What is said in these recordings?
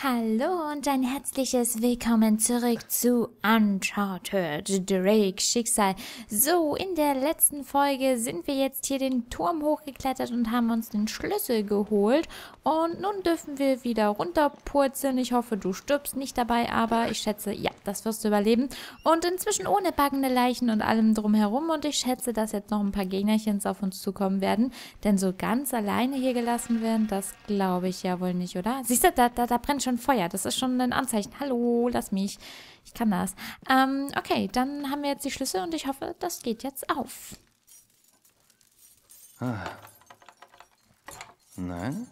Hallo und ein herzliches Willkommen zurück zu Uncharted Drake Schicksal. So, in der letzten Folge sind wir jetzt hier den Turm hochgeklettert und haben uns den Schlüssel geholt. Und nun dürfen wir wieder runterpurzeln. Ich hoffe, du stirbst nicht dabei, aber ich schätze, ja, das wirst du überleben. Und inzwischen ohne baggende Leichen und allem drumherum. Und ich schätze, dass jetzt noch ein paar Gegnerchens auf uns zukommen werden. Denn so ganz alleine hier gelassen werden, das glaube ich ja wohl nicht, oder? Siehst du, da brennt schon Feuer. Das ist schon ein Anzeichen. Hallo, lass mich. Ich kann das. Okay, dann haben wir jetzt die Schlüssel und ich hoffe, das geht jetzt auf. Ah. Nein?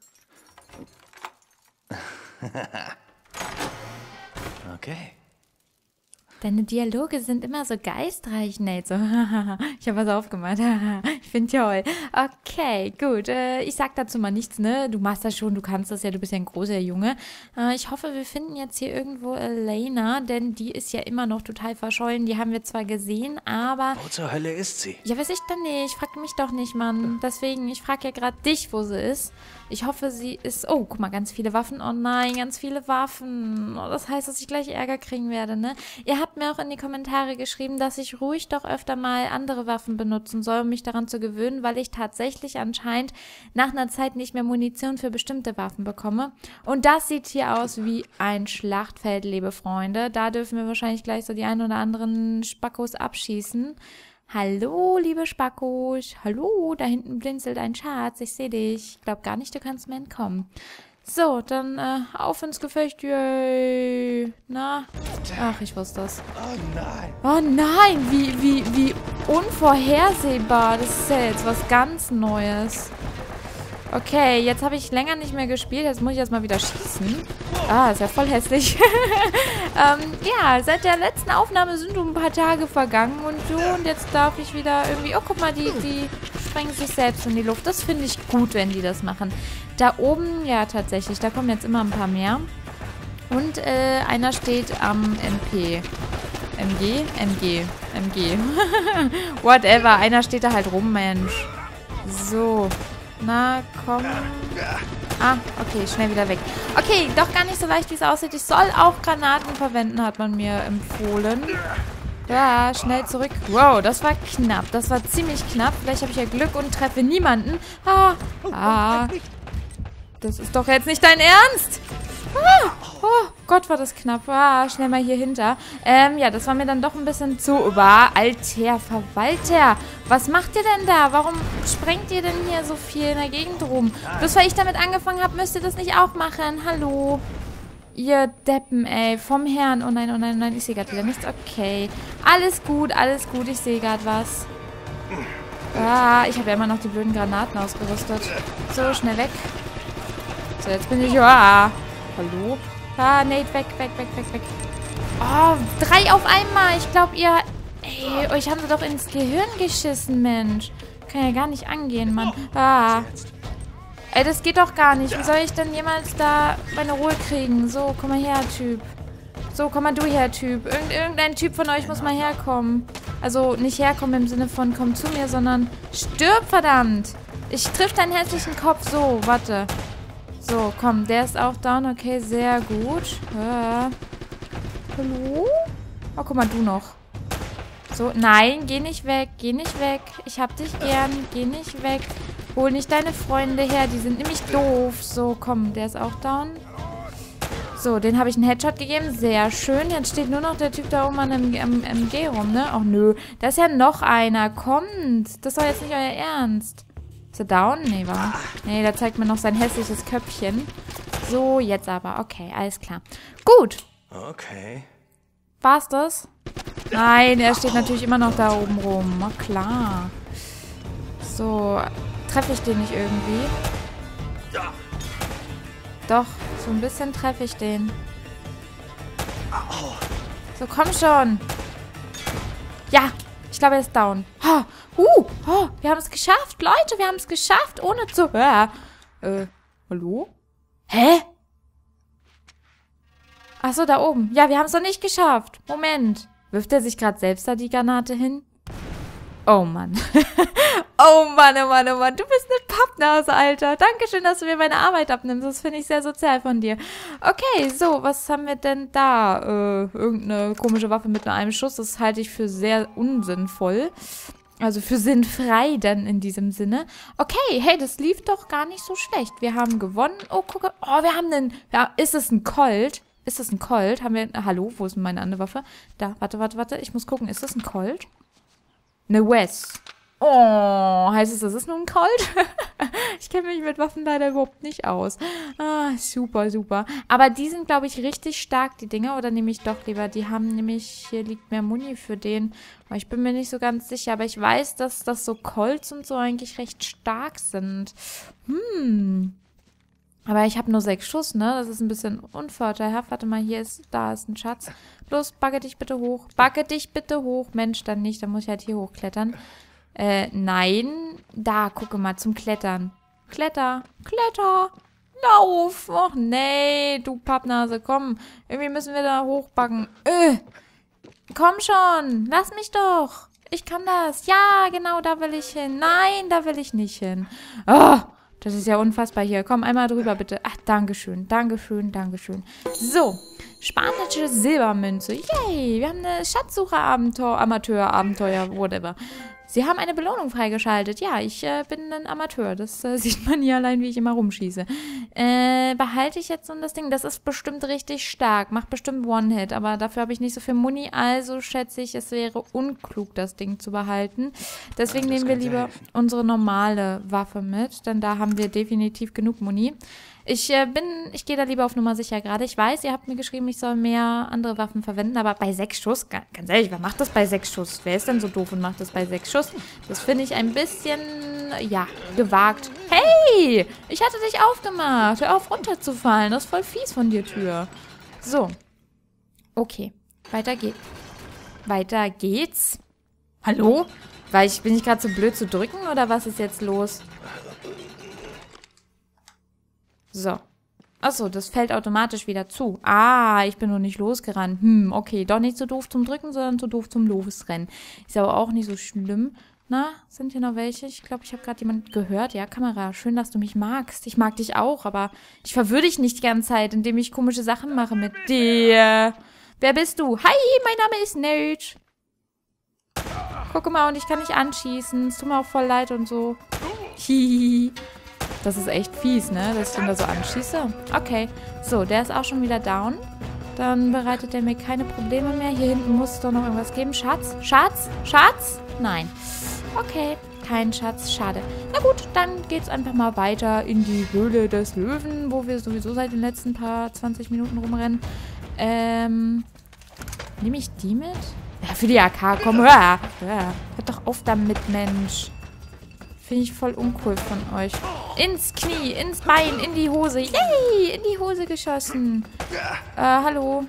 Okay. Deine Dialoge sind immer so geistreich, Nate. So, ich habe was aufgemacht. Ich finde toll. Okay, gut. Ich sag dazu mal nichts, ne? Du machst das schon, du kannst das ja, du bist ja ein großer Junge. Ich hoffe, wir finden jetzt hier irgendwo Elena, denn die ist ja immer noch total verschollen. Die haben wir zwar gesehen, aber... Wo zur Hölle ist sie? Ja, weiß ich denn nicht. Frag mich doch nicht, Mann. Deswegen, ich frage ja gerade dich, wo sie ist. Ich hoffe, sie ist... Oh, guck mal, ganz viele Waffen. Oh nein, ganz viele Waffen. Oh, das heißt, dass ich gleich Ärger kriegen werde, ne? Ihr habt mir auch in die Kommentare geschrieben, dass ich ruhig doch öfter mal andere Waffen benutzen soll, um mich daran zu gewöhnen, weil ich tatsächlich anscheinend nach einer Zeit nicht mehr Munition für bestimmte Waffen bekomme. Und das sieht hier aus wie ein Schlachtfeld, liebe Freunde. Da dürfen wir wahrscheinlich gleich so die ein oder anderen Spackos abschießen. Hallo, liebe Spackos. Hallo, da hinten blinzelt ein Schatz. Ich sehe dich. Ich glaube gar nicht, du kannst mir entkommen. So, dann auf ins Gefecht. Yay. Na? Ach, ich wusste das. Oh nein. Oh nein, wie unvorhersehbar. Das ist ja jetzt was ganz Neues. Okay, jetzt habe ich länger nicht mehr gespielt. Jetzt muss ich erstmal wieder schießen. Ah, ist ja voll hässlich. Ja, seit der letzten Aufnahme sind ein paar Tage vergangen und so. Und jetzt darf ich wieder irgendwie... Oh, guck mal, die sprengen sich selbst in die Luft. Das finde ich gut, wenn die das machen. Da oben, ja, tatsächlich. Da kommen jetzt immer ein paar mehr. Und einer steht am MP. MG? Whatever. Einer steht da halt rum, Mensch. So. Na, komm. Ah, okay, schnell wieder weg. Okay, doch gar nicht so leicht, wie es aussieht. Ich soll auch Granaten verwenden, hat man mir empfohlen. Ja, schnell zurück. Wow, das war knapp. Das war ziemlich knapp. Vielleicht habe ich ja Glück und treffe niemanden. Das ist doch jetzt nicht dein Ernst. Oh Gott, war das knapp. Schnell mal hier hinter. Ja, das war mir dann doch ein bisschen zu... Alter Verwalter. Was macht ihr denn da? Warum sprengt ihr denn hier so viel in der Gegend rum? Bloß weil ich damit angefangen habe, müsst ihr das nicht auch machen. Hallo. Ihr Deppen, ey. Vom Herrn. Oh nein, oh nein, oh nein. Ich sehe gerade wieder nichts. Okay. Alles gut, alles gut. Ich sehe gerade was. Ich habe ja immer noch die blöden Granaten ausgerüstet. So, schnell weg. So, jetzt bin ich... Hallo? Nate, weg. Oh, 3 auf einmal. Ich glaube, ihr... Ey, euch haben sie doch ins Gehirn geschissen, Mensch. Kann ja gar nicht angehen, Mann. Ey, das geht doch gar nicht. Wie soll ich denn jemals da meine Ruhe kriegen? So, komm mal her, Typ. So, komm mal du her, Typ. Irgendein Typ von euch muss mal herkommen. Also, nicht herkommen im Sinne von komm zu mir, sondern stirb, verdammt. Ich triff deinen hässlichen Kopf. So, warte. So, komm, der ist auch down. Okay, sehr gut. Hallo? Oh, guck mal, du noch. So, nein, geh nicht weg. Geh nicht weg. Ich hab dich gern. Geh nicht weg. Hol nicht deine Freunde her. Die sind nämlich doof. So, komm, der ist auch down. So, den habe ich einen Headshot gegeben. Sehr schön. Jetzt steht nur noch der Typ da oben an dem MG rum, ne? Ach, nö. Da ist ja noch einer. Kommt. Das ist doch jetzt nicht euer Ernst. Ist er down? Nee, war. Nee, da zeigt mir noch sein hässliches Köpfchen. So, jetzt aber. Okay, alles klar. Gut. Okay. War's das? Nein, er steht natürlich immer noch da oben rum. Na klar. So, treffe ich den nicht irgendwie? Doch, so ein bisschen treffe ich den. So, komm schon. Ja, ich glaube, er ist down. Wir haben es geschafft, Leute. Wir haben es geschafft, ohne zu... Hallo? Hä? Achso, da oben. Ja, wir haben es doch nicht geschafft. Moment. Wirft er sich gerade selbst da die Granate hin? Oh Mann. Oh Mann, oh Mann, oh Mann. Du bist eine Pappnase, Alter. Dankeschön, dass du mir meine Arbeit abnimmst. Das finde ich sehr sozial von dir. Okay, so, was haben wir denn da? Irgendeine komische Waffe mit nur einem Schuss. Das halte ich für sehr unsinnvoll. Also für sinnfrei dann in diesem Sinne. Okay, hey, das lief doch gar nicht so schlecht. Wir haben gewonnen. Oh, gucke. Oh, wir haben einen... Ja, ist es ein Colt? Ist das ein Colt? Haben wir... Hallo, wo ist denn meine andere Waffe? Da, warte. Ich muss gucken. Ist das ein Colt? Eine Wes. Oh, heißt es, das ist nur ein Colt? Ich kenne mich mit Waffen leider überhaupt nicht aus. Ah, super, super. Aber die sind, glaube ich, richtig stark, die Dinger. Oder nehme ich doch lieber, die haben nämlich, hier liegt mehr Muni für den. Aber ich bin mir nicht so ganz sicher. Aber ich weiß, dass das so Colts und so eigentlich recht stark sind. Aber ich habe nur 6 Schuss, ne? Das ist ein bisschen unvorteilhaft. Warte mal, da ist ein Schatz. Los, backe dich bitte hoch. Backe dich bitte hoch. Mensch, dann nicht. Dann muss ich halt hier hochklettern. Nein. Da, gucke mal, zum Klettern. Kletter. Lauf. Och, nee, du Pappnase, komm. Irgendwie müssen wir da hochbacken. Komm schon. Lass mich doch. Ich kann das. Ja, genau, da will ich hin. Nein, da will ich nicht hin. Oh, das ist ja unfassbar hier. Komm, einmal drüber, bitte. Ach, Dankeschön. So. Spanische Silbermünze. Yay, wir haben eine Amateurabenteuer, whatever. Sie haben eine Belohnung freigeschaltet. Ja, ich bin ein Amateur. Das sieht man hier allein, wie ich immer rumschieße. Behalte ich jetzt so das Ding? Das ist bestimmt richtig stark. Macht bestimmt One-Hit. Aber dafür habe ich nicht so viel Muni. Also schätze ich, es wäre unklug, das Ding zu behalten. Deswegen nehmen wir lieber unsere normale Waffe mit. Denn da haben wir definitiv genug Muni. Ich gehe da lieber auf Nummer sicher gerade. Ich weiß, ihr habt mir geschrieben, ich soll mehr andere Waffen verwenden, aber bei 6 Schuss, ganz ehrlich, wer macht das bei 6 Schuss? Wer ist denn so doof und macht das bei 6 Schuss? Das finde ich ein bisschen, ja, gewagt. Hey, ich hatte dich aufgemacht. Hör auf, runterzufallen. Das ist voll fies von dir, Tür. So. Okay, weiter geht's. Hallo? Bin ich gerade so blöd zu drücken oder was ist jetzt los? So. Achso, das fällt automatisch wieder zu. Ah, ich bin noch nicht losgerannt. Okay, doch nicht so doof zum Drücken, sondern so doof zum Losrennen. Ist aber auch nicht so schlimm. Na, sind hier noch welche? Ich glaube, ich habe gerade jemanden gehört. Ja, Kamera, schön, dass du mich magst. Ich mag dich auch, aber ich verwirre dich nicht die ganze Zeit, indem ich komische Sachen mache mit dir. Wer bist du? Hi, mein Name ist Nate. Guck mal, und ich kann nicht anschießen. Es tut mir auch voll leid und so. Hihihi. Das ist echt fies, ne? Dass ich den da so anschieße. Okay. So, der ist auch schon wieder down. Dann bereitet er mir keine Probleme mehr. Hier hinten muss es doch noch irgendwas geben. Schatz? Nein. Okay. Kein Schatz. Schade. Na gut, dann geht's einfach mal weiter in die Höhle des Löwen, wo wir sowieso seit den letzten paar 20 Minuten rumrennen. Nehme ich die mit? Ja, für die AK. Komm, hör doch auf damit, Mensch. Finde ich voll uncool von euch. Ins Knie, ins Bein, in die Hose. Yay, in die Hose geschossen. Hallo.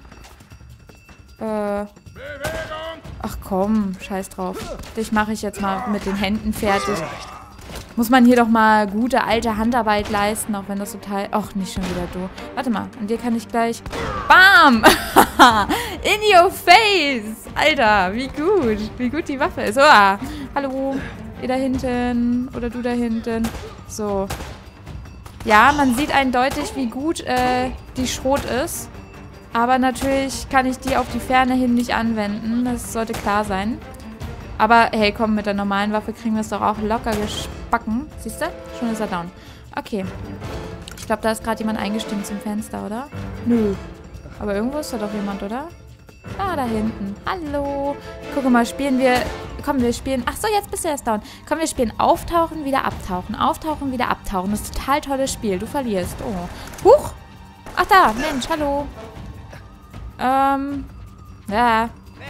Ach komm, scheiß drauf. Dich mache ich jetzt mal mit den Händen fertig. Muss man hier doch mal gute alte Handarbeit leisten, auch wenn das total... Ach, nicht schon wieder du. Warte mal, an dir kann ich gleich... Bam! In your face! Alter, wie gut die Waffe ist. Oh, hallo. Ihr da hinten oder du da hinten. So. Ja, man sieht eindeutig, wie gut die Schrot ist. Aber natürlich kann ich die auf die Ferne hin nicht anwenden. Das sollte klar sein. Aber hey, komm, mit der normalen Waffe kriegen wir es doch auch locker gespacken. Siehst du? Schon ist er down. Okay. Ich glaube, da ist gerade jemand eingestiegen zum Fenster, oder? Nö. Aber irgendwo ist da doch jemand, oder? Ah, da hinten. Hallo. Guck mal, spielen wir... Komm, wir spielen... Ach so, jetzt bist du erst down. Komm, wir spielen Auftauchen, wieder abtauchen. Auftauchen, wieder abtauchen. Das ist ein total tolles Spiel. Du verlierst. Oh. Huch. Ach da, Mensch, hallo. Ja.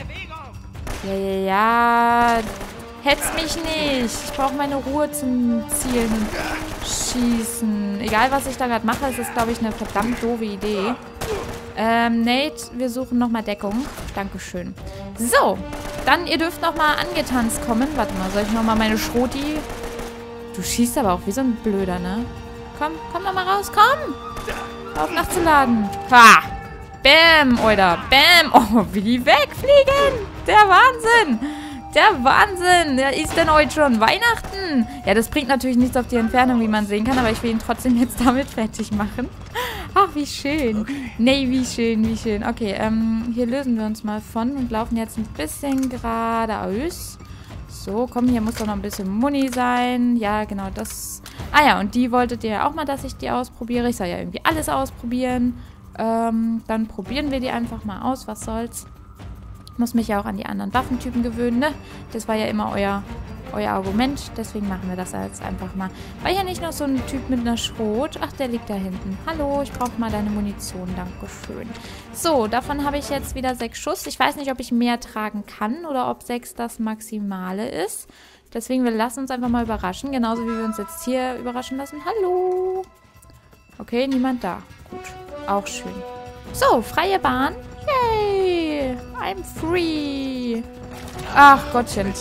Ja. Hetz mich nicht. Ich brauche meine Ruhe zum Zielen und Schießen. Egal, was ich da gerade mache, ist das, glaube ich, eine verdammt doofe Idee. Nate, wir suchen nochmal Deckung. Dankeschön. So, dann, ihr dürft nochmal angetanzt kommen. Warte mal, soll ich nochmal meine Schroti... Du schießt aber auch wie so ein Blöder, ne? Komm nochmal raus, komm! Hör auf nachzuladen. Ha! Bäm, oder Bäm! Oh, wie die wegfliegen! Der Wahnsinn! Der Wahnsinn. Ja, ist denn heute schon Weihnachten? Ja, das bringt natürlich nichts auf die Entfernung, wie man sehen kann, aber ich will ihn trotzdem jetzt damit fertig machen. Ach, wie schön. Okay. Nee, wie schön, wie schön. Okay, hier lösen wir uns mal von und laufen jetzt ein bisschen geradeaus. So, komm, hier muss doch noch ein bisschen Muni sein. Ja, genau, das... Ah ja, und die wolltet ihr ja auch mal, dass ich die ausprobiere. Ich soll ja irgendwie alles ausprobieren. Dann probieren wir die einfach mal aus. Was soll's? Ich muss mich ja auch an die anderen Waffentypen gewöhnen, ne? Das war ja immer euer Argument. Deswegen machen wir das jetzt einfach mal. War hier nicht noch so ein Typ mit einer Schrot? Ach, der liegt da hinten. Hallo, ich brauche mal deine Munition. Dankeschön. So, davon habe ich jetzt wieder 6 Schuss. Ich weiß nicht, ob ich mehr tragen kann oder ob 6 das Maximale ist. Deswegen, wir lassen uns einfach mal überraschen. Genauso wie wir uns jetzt hier überraschen lassen. Hallo. Okay, niemand da. Gut. Auch schön. So, freie Bahn. Yay. I'm free. Ach, Gottchen.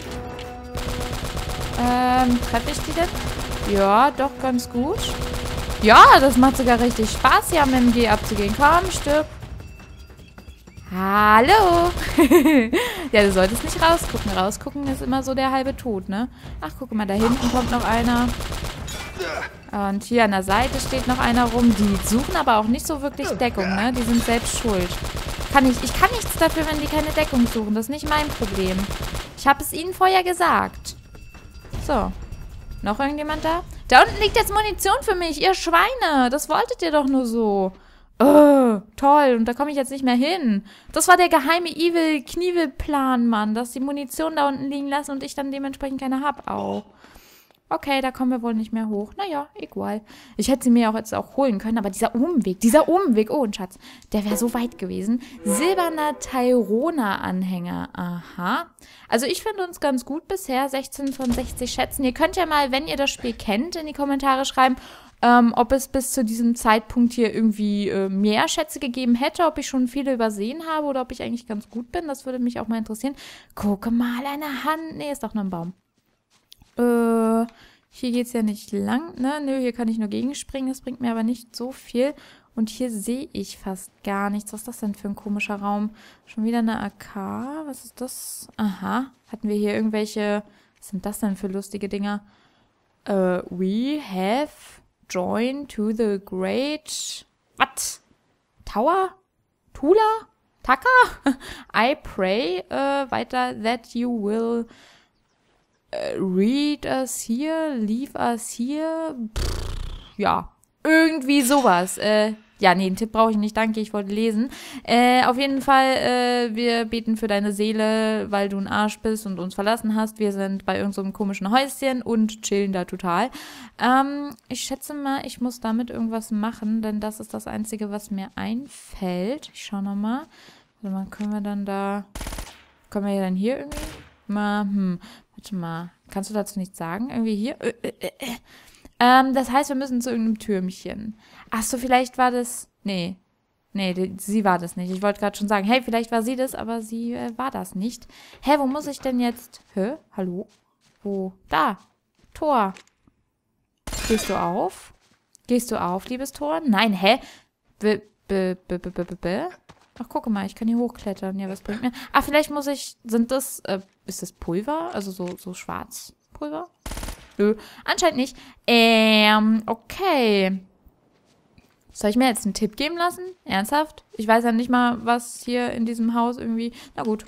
Treffe ich die denn? Ja, doch ganz gut. Ja, das macht sogar richtig Spaß, hier am MG abzugehen. Komm, stirb. Hallo. Ja, du solltest nicht rausgucken. Rausgucken ist immer so der halbe Tod, ne? Ach, guck mal, da hinten kommt noch einer. Und hier an der Seite steht noch einer rum. Die suchen aber auch nicht so wirklich Deckung, ne? Die sind selbst schuld. Ich kann nichts dafür, wenn die keine Deckung suchen. Das ist nicht mein Problem. Ich habe es ihnen vorher gesagt. So. Noch irgendjemand da? Da unten liegt jetzt Munition für mich, ihr Schweine. Das wolltet ihr doch nur so. Oh, toll. Und da komme ich jetzt nicht mehr hin. Das war der geheime Evil-Knievel-Plan, Mann. Dass die Munition da unten liegen lassen und ich dann dementsprechend keine hab. Au. Okay, da kommen wir wohl nicht mehr hoch. Naja, egal. Ich hätte sie mir auch jetzt auch holen können, aber dieser Umweg, oh, ein Schatz, der wäre so weit gewesen. Silberner Tyrona-Anhänger, aha. Also ich finde uns ganz gut bisher, 16 von 60 Schätzen. Ihr könnt ja mal, wenn ihr das Spiel kennt, in die Kommentare schreiben, ob es bis zu diesem Zeitpunkt hier irgendwie mehr Schätze gegeben hätte, ob ich schon viele übersehen habe oder ob ich eigentlich ganz gut bin. Das würde mich auch mal interessieren. Gucke mal, eine Hand. Nee, ist doch nur ein Baum. Hier geht's ja nicht lang, ne? Nö, hier kann ich nur gegenspringen. Das bringt mir aber nicht so viel. Und hier sehe ich fast gar nichts. Was ist das denn für ein komischer Raum? Schon wieder eine AK? Was ist das? Aha. Hatten wir hier irgendwelche... Was sind das denn für lustige Dinger? We have joined to the great... What? Tower? Tula? Taka? I pray weiter that you will... read us here, leave us here. Pff, ja, irgendwie sowas. Ja, nee, einen Tipp brauche ich nicht, danke, ich wollte lesen. Auf jeden Fall, wir beten für deine Seele, weil du ein Arsch bist und uns verlassen hast. Wir sind bei irgendeinem so komischen Häuschen und chillen da total. Ich schätze mal, ich muss damit irgendwas machen, denn das ist das Einzige, was mir einfällt. Ich schau nochmal. Warte mal, können wir dann dann hier irgendwie? Warte mal, kannst du dazu nichts sagen? Irgendwie hier? Das heißt, wir müssen zu irgendeinem Türmchen. Ach so, vielleicht war das... Nee, sie war das nicht. Ich wollte gerade schon sagen, hey, vielleicht war sie das, aber sie war das nicht. Hä, wo muss ich denn jetzt... Hallo? Wo? Da. Tor. Gehst du auf? Gehst du auf, liebes Tor? Nein, hä? Ach, guck mal, ich kann hier hochklettern. Ja, was bringt mir... Ah, vielleicht muss ich... Ist das Pulver? Also so Schwarzpulver? Nö, anscheinend nicht. Okay. Soll ich mir jetzt einen Tipp geben lassen? Ernsthaft? Ich weiß ja nicht mal, was hier in diesem Haus irgendwie... Na gut.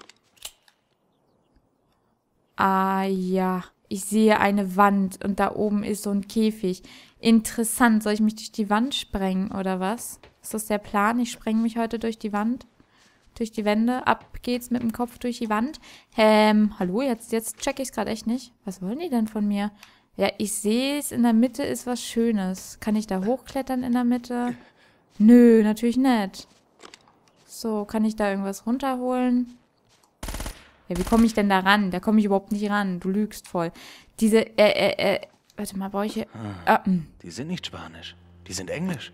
Ah, ja. Ich sehe eine Wand und da oben ist so ein Käfig. Interessant. Soll ich mich durch die Wand sprengen oder was? Ist das der Plan? Ich sprenge mich heute durch die Wand? Durch die Wände. Ab geht's mit dem Kopf durch die Wand. Hallo? Jetzt check ich's gerade echt nicht. Was wollen die denn von mir? Ja, ich sehe es. In der Mitte ist was Schönes. Kann ich da hochklettern in der Mitte? Nö, natürlich nicht. So, kann ich da irgendwas runterholen? Ja, wie komme ich denn da ran? Da komme ich überhaupt nicht ran. Du lügst voll. Diese, warte mal, brauche ich hier... Die sind nicht Spanisch. Die sind Englisch.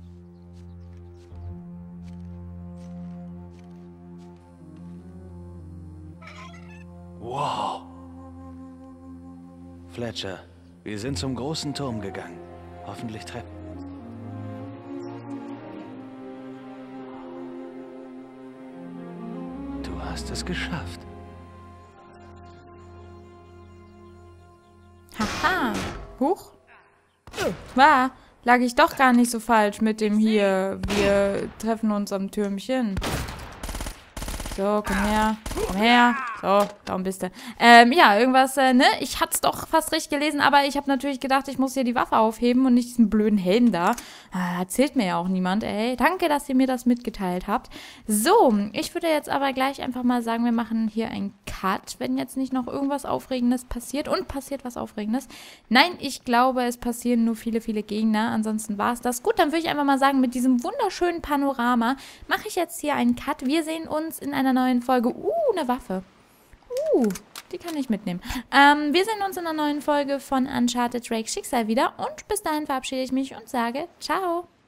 Wow. Fletcher, wir sind zum großen Turm gegangen. Hoffentlich treffen. Du hast es geschafft. Huch. War, lag ich doch gar nicht so falsch mit dem hier. Wir treffen uns am Türmchen. So, komm her. Komm her. So, darum bist du. Ja, irgendwas, ne? Ich hatte es doch fast richtig gelesen, aber ich habe natürlich gedacht, ich muss hier die Waffe aufheben und nicht diesen blöden Helm da. Erzählt mir ja auch niemand, ey. Danke, dass ihr mir das mitgeteilt habt. So, ich würde jetzt aber gleich einfach mal sagen, wir machen hier einen Cut, wenn jetzt nicht noch irgendwas Aufregendes passiert. Und passiert was Aufregendes. Nein, ich glaube, es passieren nur viele, viele Gegner. Ansonsten war es das. Gut, dann würde ich einfach mal sagen, mit diesem wunderschönen Panorama mache ich jetzt hier einen Cut. Wir sehen uns in einer neuen Folge. Eine Waffe. Die kann ich mitnehmen. Wir sehen uns in einer neuen Folge von Uncharted Drake's Schicksal wieder. Und bis dahin verabschiede ich mich und sage ciao.